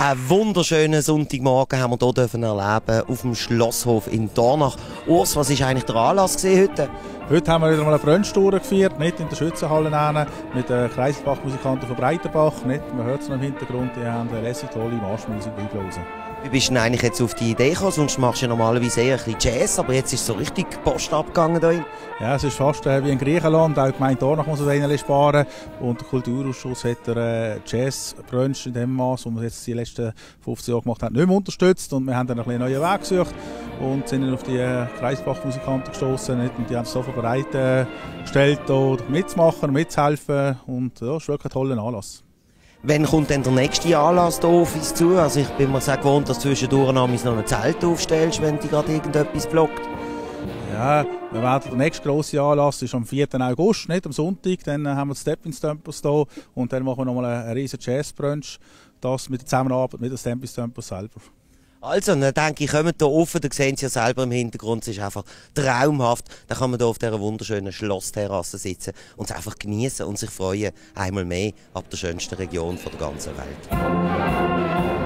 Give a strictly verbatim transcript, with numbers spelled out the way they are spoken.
Einen wunderschönen Sonntagmorgen haben wir hier dürfen erleben auf dem Schlosshof in Dornach. Urs, was war eigentlich der Anlass heute? Heute haben wir wieder mal eine Brunchtour gefeiert, nicht in der Schützenhalle mit den Kreiselbach-Musikanten von Breitenbach. Nicht, man hört es noch im Hintergrund, die haben eine lässig tolle Marschmusik eingelesen. Wie bist du denn eigentlich jetzt auf die Idee gekommen? Sonst machst du ja normalerweise eher ein bisschen Jazz, aber jetzt ist es so richtig Post abgegangen hier. Ja, es ist fast äh, wie in Griechenland. Auch die Gemeinde Dornach muss ein sparen. Und der Kulturausschuss hat der äh, Jazz-Brunch in dem Maß, den wir jetzt die letzten fünfzehn Jahre gemacht haben, nicht mehr unterstützt. Und wir haben dann ein bisschen einen neuen Weg gesucht und sind dann auf die äh, Kreisbach-Musikanten gestoßen. Und die haben sich sofort bereit äh, gestellt, hier mitzumachen, mitzuhelfen. Und ja, es ist wirklich ein toller Anlass. Wann kommt denn der nächste Anlass hier auf uns zu? Also ich bin mir sehr gewohnt, dass du zwischendurch noch ein Zelt aufstellst, wenn dich gerade irgendetwas blockt. Ja, wir werden der nächste grosse Anlass ist am vierten August, nicht am Sonntag. Dann haben wir das Steppins Tempus hier und dann machen wir nochmal einen riesen Jazz-Brunch. Das mit der Zusammenarbeit mit dem Steppins Tempus selber. Also, dann denke ich, kommt hier offen, da sehen Sie ja selber im Hintergrund, es ist einfach traumhaft. Dann kann man hier auf dieser wunderschönen Schlossterrasse sitzen und es einfach genießen und sich freuen, einmal mehr ab der schönsten Region der ganzen Welt.